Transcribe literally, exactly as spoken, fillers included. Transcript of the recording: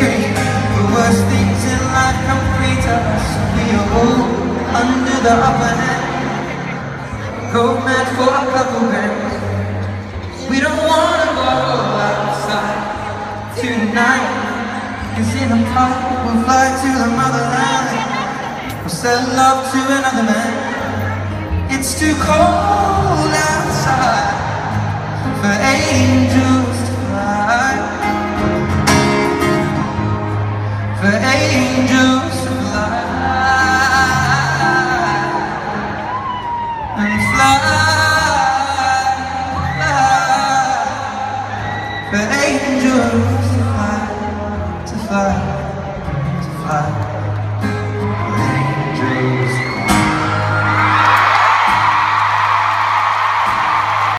scream. The worst things in life come free to us. We are all under the upper hand. Go mad for a couple grams. We don't wanna go outside tonight. Cause in a park we'll fly to the motherland. We'll sell love to another man. It's too cold outside for angels to fly. For angels to fly and fly, fly. For angels to fly, to fly, to fly.